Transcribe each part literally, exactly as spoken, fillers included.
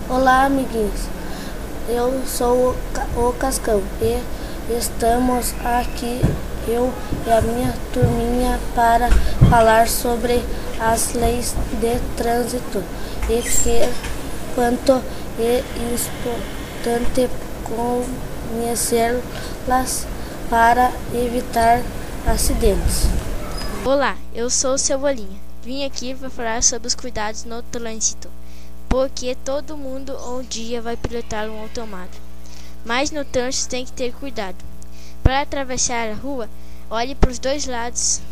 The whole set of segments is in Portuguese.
Olá, amiguinhos. Eu sou o Cascão e estamos aqui, eu e a minha turminha, para falar sobre as leis de trânsito e que quanto é importante conhecê-las para evitar acidentes. Olá, eu sou o Cebolinha. Vim aqui para falar sobre os cuidados no trânsito, porque todo mundo um dia vai pilotar um automóvel. Mas no trânsito tem que ter cuidado. Para atravessar a rua, olhe para os dois lados.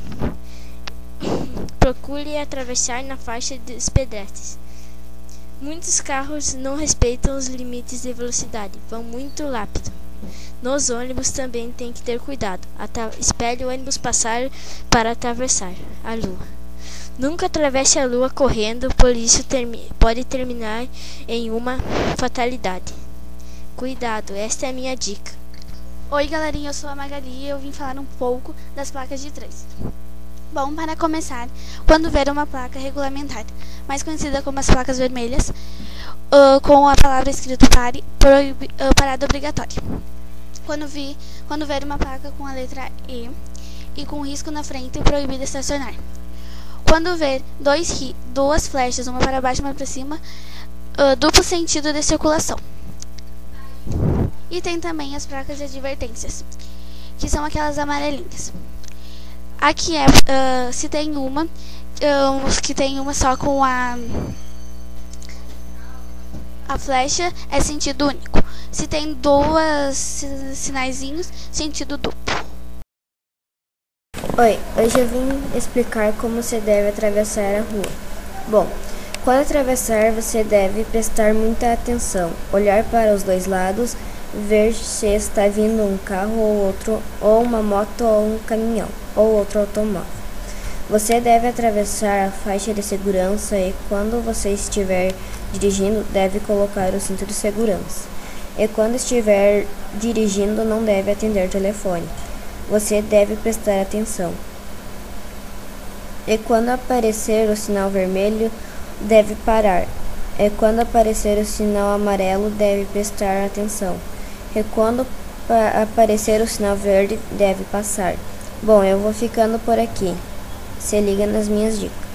Procure atravessar na faixa dos pedestres. Muitos carros não respeitam os limites de velocidade, vão muito rápido. Nos ônibus também tem que ter cuidado. Atra- Espere o ônibus passar para atravessar a lua. Nunca atravesse a lua correndo, por isso termi- pode terminar em uma fatalidade. Cuidado, esta é a minha dica. Oi galerinha, eu sou a Magali e eu vim falar um pouco das placas de trânsito. Bom, para começar, quando ver uma placa regulamentar, mais conhecida como as placas vermelhas, uh, com a palavra escrita pare, proibi, uh, parada obrigatória. Quando, vi, quando ver uma placa com a letra E e com risco na frente, proibido estacionar. Quando ver dois ri, duas flechas, uma para baixo e uma para cima, uh, duplo sentido de circulação. E tem também as placas de advertências, que são aquelas amarelinhas. Aqui é, uh, se tem uma, uh, que tem uma só com a, a flecha, é sentido único. Se tem duas sinaizinhos, sentido duplo. Oi, hoje eu vim explicar como você deve atravessar a rua. Bom, quando atravessar você deve prestar muita atenção, olhar para os dois lados, ver se está vindo um carro ou outro, ou uma moto ou um caminhão, ou outro automóvel. Você deve atravessar a faixa de segurança e quando você estiver dirigindo deve colocar o cinto de segurança. E quando estiver dirigindo não deve atender o telefone. Você deve prestar atenção. E quando aparecer o sinal vermelho, deve parar. E quando aparecer o sinal amarelo, deve prestar atenção. E quando aparecer o sinal verde, deve passar. Bom, eu vou ficando por aqui. Se liga nas minhas dicas.